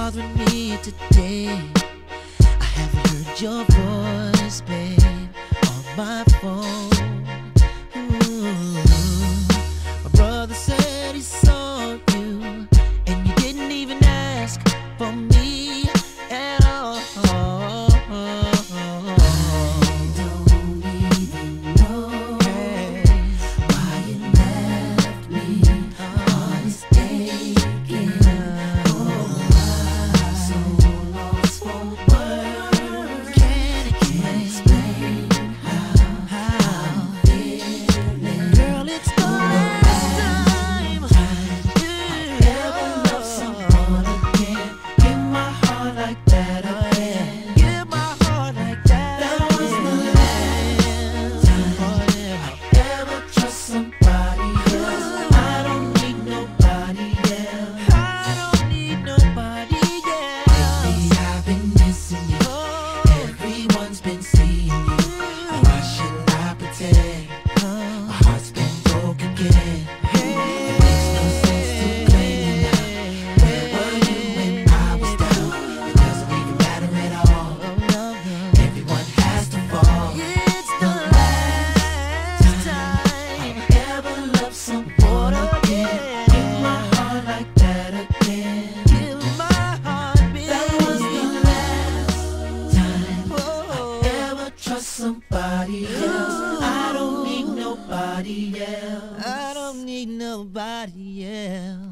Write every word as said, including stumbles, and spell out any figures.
bothering me today? I haven't heard your voice, babe, on my phone. Ooh. My brother said he saw you, and you didn't even ask for me at all. Somebody else. I don't need nobody else. I don't need nobody else.